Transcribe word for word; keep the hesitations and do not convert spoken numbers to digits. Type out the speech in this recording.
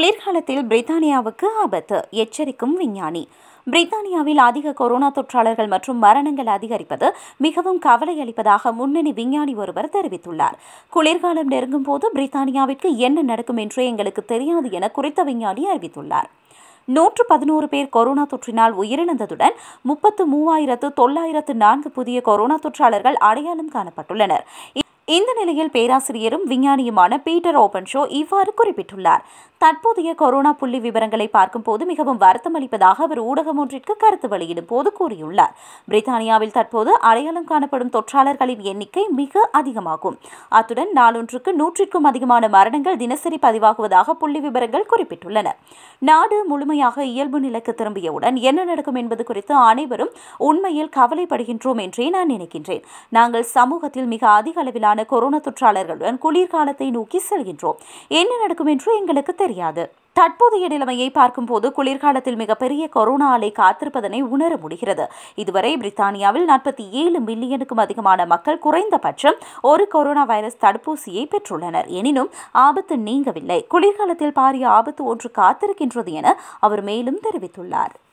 குளிர்காலத்தில் பிரித்தானியாவுக்கு ஆபத்து எச்சரிக்கும் விஞ்ஞானி. பிரித்தானியாவில் அதிக கொரோனா தொற்றாளர்கள் மற்றும் மரணங்கள் அதிகரிப்பது மிகவும் கவலை அளிப்பதாக முன்னணி விஞ்ஞானி ஒருவர் தெரிவித்துள்ளார். குளிர்காலம் நெருங்கும் போது பிரித்தானியாவிற்கு என்ன நடக்கும் என்று எங்களுக்கு தெரியாது என குறித்த விஞ்ஞானி அறிவித்துள்ளார். நூற்று பதினோரு பேர் கொரோனா தொற்றினால் உயிரிழந்ததுடன் முப்பத்து மூவாயிரத்து தொள்ளாயிரத்து நான்கு புதிய கொரோனா தொற்றாளர்கள் அடையாளம் காணப்பட்டுள்ளனர். இந்த நிலையில் பேராசிரியரும் விஞ்ஞானியுமான பீட்டர் ஓபன்ஷோ இவ்வாறு குறிப்பிட்டுள்ளார். தற்போதைய கொரோனா புள்ளி விவரங்களை பார்க்கும்போது மிகவும் வருத்தம் அளிப்பதாக அவர் ஊடகம் ஒன்றிற்கு கருத்து வெளியிடும் போது கூறியுள்ளார். பிரித்தானியாவில் தற்போது அடையாளம் காணப்படும் தொற்றாளர்களின் எண்ணிக்கை மிக அதிகமாகும். அத்துடன் நாளொன்றுக்கு நூற்றிற்கும் அதிகமான மரணங்கள் தினசரி பதிவாகுவதாக புள்ளி விவரங்கள் குறிப்பிட்டுள்ளன. நாடு முழுமையாக இயல்பு நிலைக்கு திரும்பியவுடன் என்ன நடக்கும் என்பது குறித்து அனைவரும் உண்மையில் கவலைப்படுகின்றோம் என்றே நான் நினைக்கின்றேன். நாங்கள் சமூகத்தில் மிக அதிக அளவிலான கொரோனா தொற்றாளர்களுடன் குளிர்காலத்தை நோக்கி செல்கின்றோம். என்ன நடக்கும் என்று எங்களுக்கு தெரியாது. தற்போதைய நிலைமையை பார்க்கும்போது குளிர்காலத்தில் மிகப்பெரிய கொரோனா அலை காத்திருப்பதனை உணர முடிகிறது. இதுவரை பிரித்தானியாவில் நாற்பத்தி ஏழு மில்லியனுக்கும் அதிகமான மக்கள் குறைந்தபட்சம் ஒரு கொரோனா வைரஸ் தடுப்பூசியை பெற்றுள்ளனர். எனினும் ஆபத்து நீங்கவில்லை. குளிர்காலத்தில் பாரிய ஆபத்து ஒன்று காத்திருக்கின்றது என அவர் மேலும் தெரிவித்துள்ளார்.